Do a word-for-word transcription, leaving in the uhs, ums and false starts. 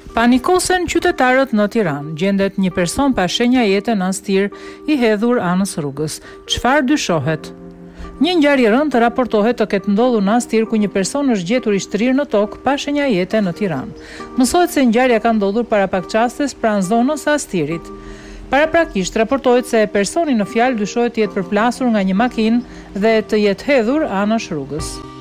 Panikosen qytetarët në Tiranë. Gjendet një person pa shenja jete në stir i hedhur anës rrugës. Çfarë dyshohet? Një ngjarje e rëndë raportohet të ketë ndodhur në Astir ku një person është gjetur i shtrirë në tokë pa shenja jete në Tiranë. Mësohet se ngjarja ka ndodhur para pak çastes pranë zonës së Astirit. Paraprakisht raportohet se personi në fjalë dyshohet të jetë përplasur nga një makinë dhe të jetë hedhur anash rrugës.